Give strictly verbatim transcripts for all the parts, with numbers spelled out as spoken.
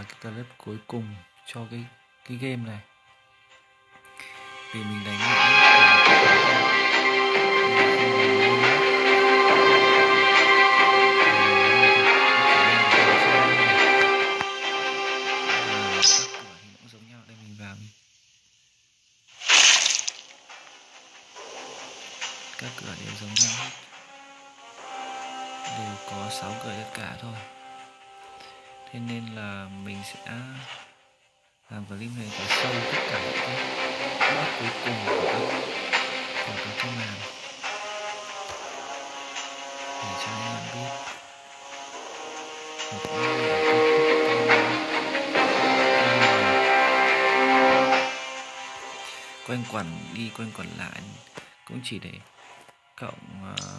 cái clip cuối cùng cho cái cái game này, vì mình đánh giống nhau. Đây mình vào các cửa đều giống nhau hết, đều có sáu cửa tất cả thôi. Thế nên là mình sẽ làm clip này có sâu tất cả những cái boss cuối cùng của các của các cái màn để cho anh em biết. Một quanh quẩn đi quanh quẩn lại cũng chỉ để cộng uh,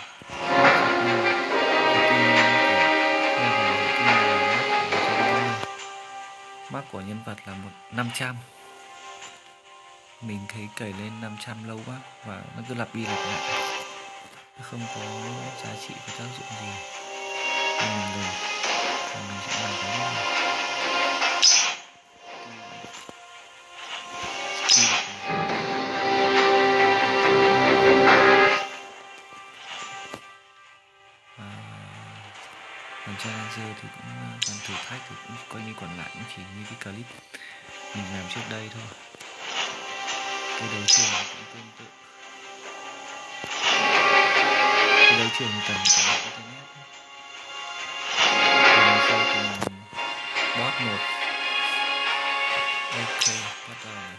mắc của nhân vật là một năm trăm. Mình thấy cày lên năm trăm lâu quá và nó cứ lặp đi lặp lại, nó không có giá trị và tác dụng gì nên mình ngừng. Mình sẽ làm cái này. Còn challenger thì cũng còn thử thách thì cũng coi như còn lại cũng chỉ như cái clip mình làm trước đây thôi. Cái đấu trường cũng tương tự. Cái đấu trường cần có internet. Rồi sau cùng boss một. Ok, bắt đầu này.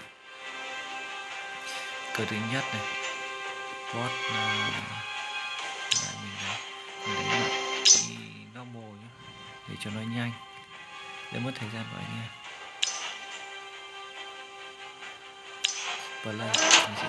Cơ thứ nhất này. Boss là lại mình đấy. Mình đánh lại đi normal nhé, để cho nó nhanh, để mất thời gian của anh em. Play mình sẽ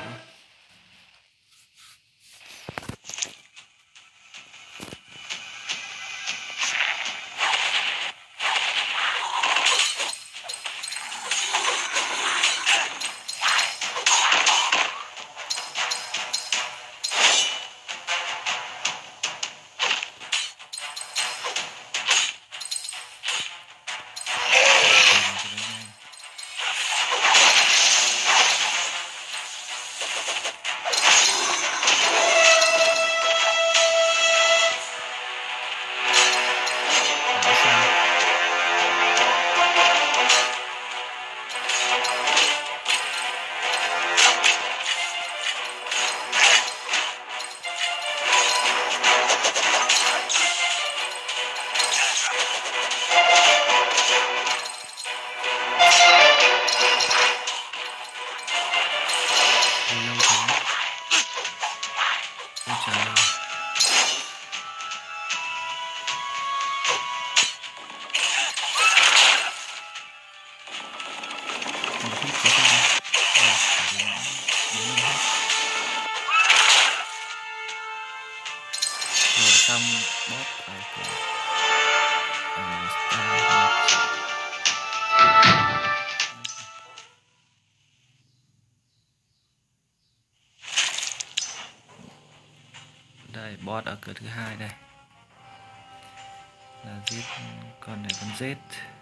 xong boss ở của đây, boss ở cửa thứ hai đây là giết con này, con Z.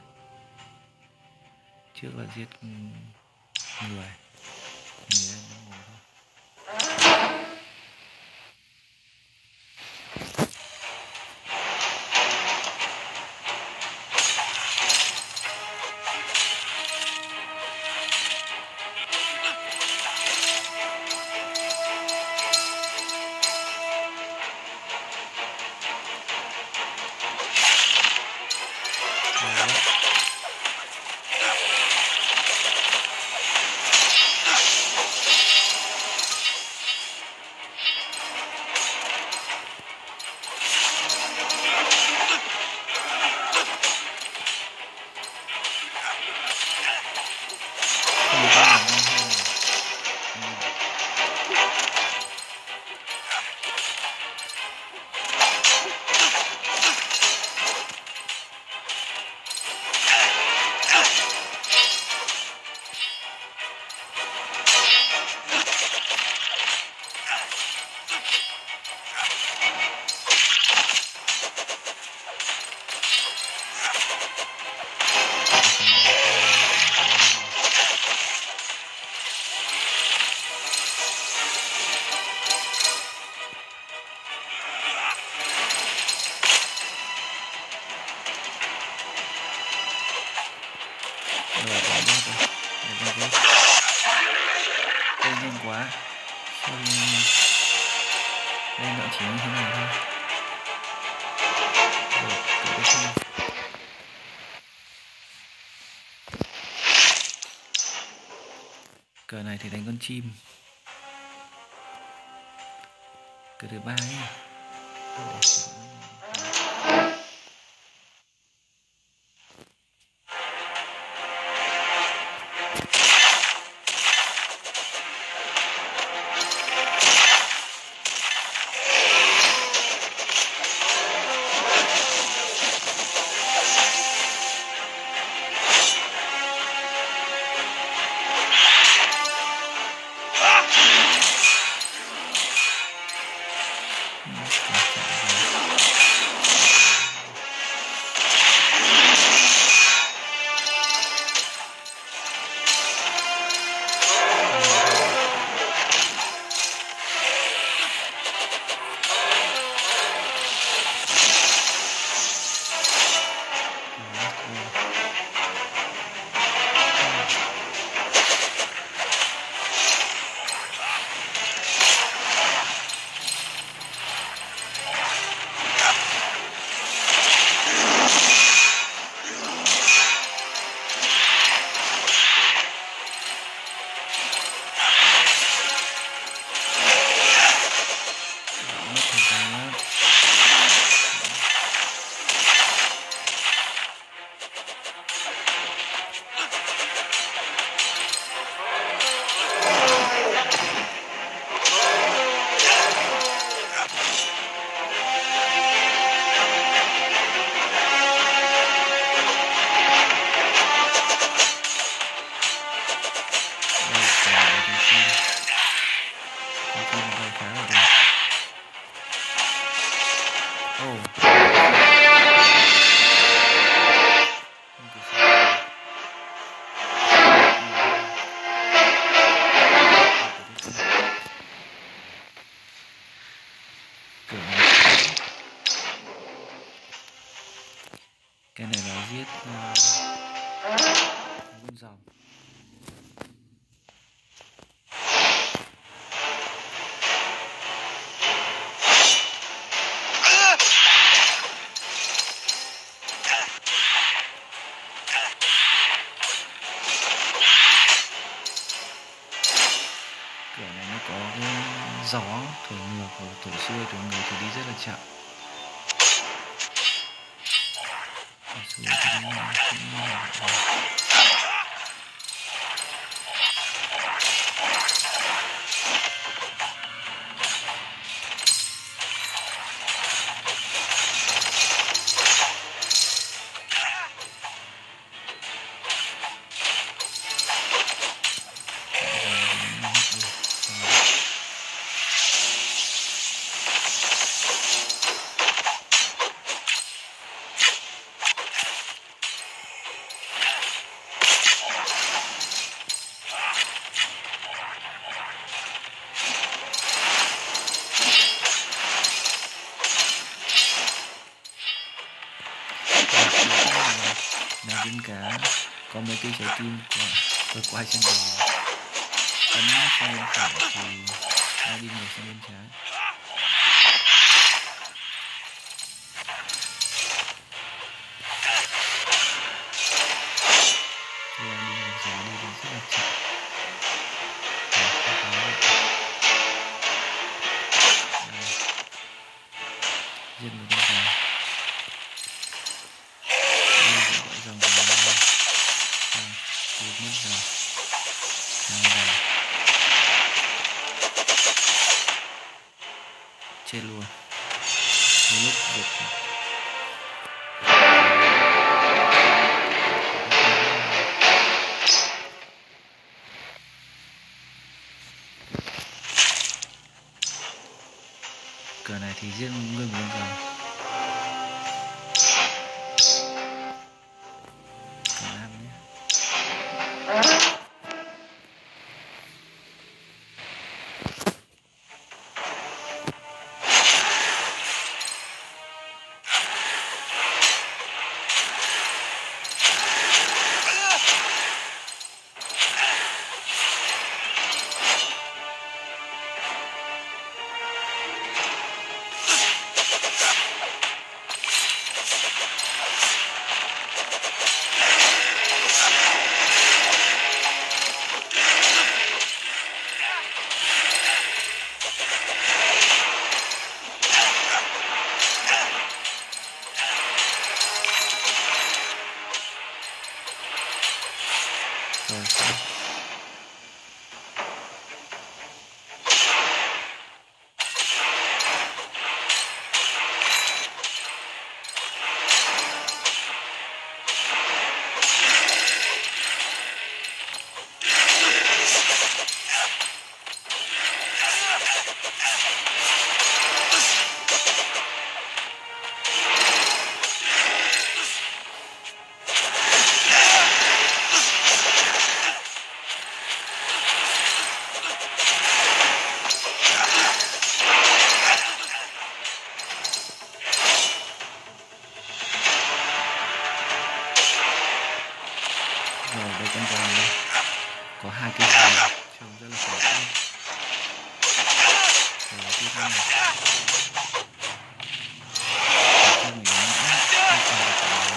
Trước là giết người người anh nó ngồi thôi. Đây nó chỉ như thế này thôi. Rồi, cỡ tiếp theo. Cờ này thì đánh con chim. Cờ thứ ba nhé. Cái này là giết uh, con rồng. Cửa này nó có cái gió thổi ngược và thổi xuôi, thổi ngược thì đi rất là chậm. Thổi xuôi thì đi cũng là là viên cá có mấy cây trái tim và vượt qua chân đầu, ấn sang bên phải thì nó đi ngược sang bên trái. Đây là đi ngược gió, đi rất là chậm. Giết một con rồng. Rồng của mình rồi, diệt mất rồi, hai rồi, chết luôn. Đến lúc được cờ này thì giết nguyên một con rồng. thế này. Để cho mình đánh mã không cần phải trả lời.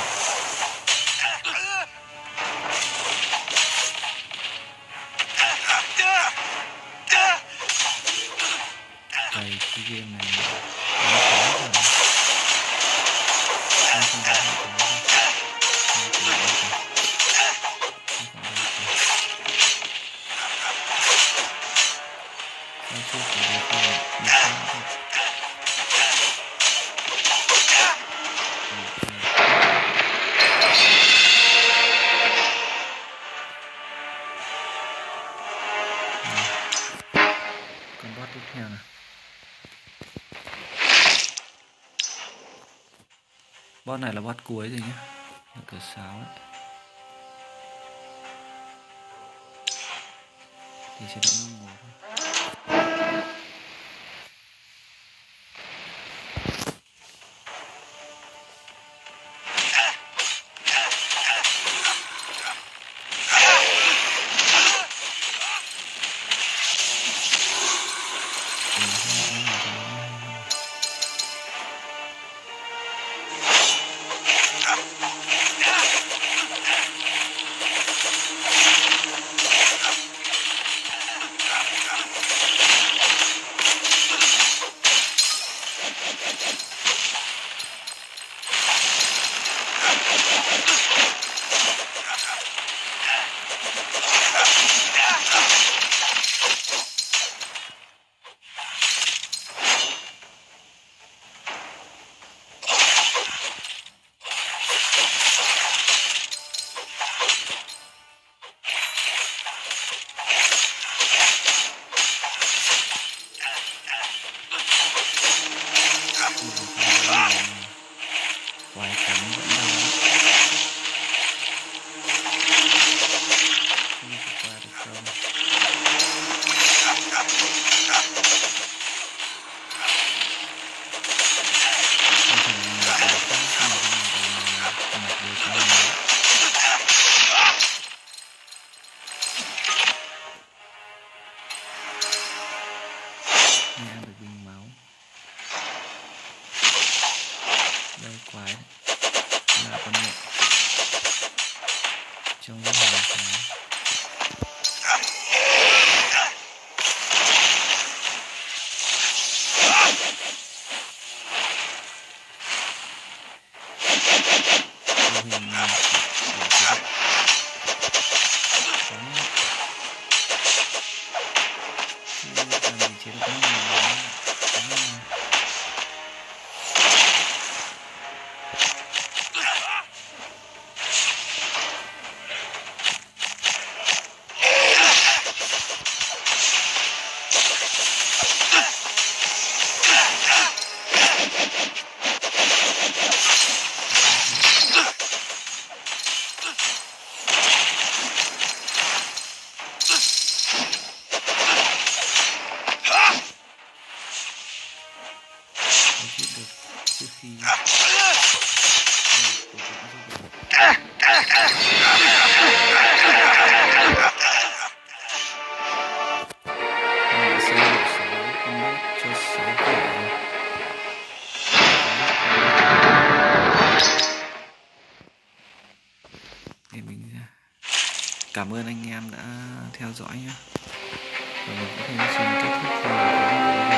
Cày cái game này nó khó rồi. Không không có hệ thống đâu. Không có đâu kìa. Không có đâu kìa. Sao chưa có được không ạ? Được không ạ? Con boss tiếp theo nào. Boss này là boss cuối rồi nhé. Là cửa sáo đấy. Thì chế độ nó ngủ thôi. Quái cắn vẫn đau lắm. Không thể qua được không? Không thể nào mà được không? Không thể nào mà mặc đồ cái này. Nghe ăn được bình máu. Đây quái là con nhện trong rất là quái. Hình này để chế độ có khi làm chế độ nó là giết được trước khi để mình cảm ơn anh em đã theo dõi nhé. Và mình có thể xin kết thúc video của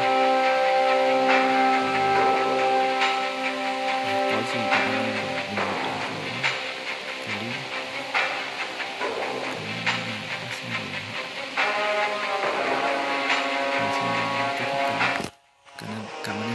có gì thì anh em để bình luận ở dưới clip. Cảm ơn anh em đã xem video. Mình xin kết thúc clip. Cảm ơn, cảm ơn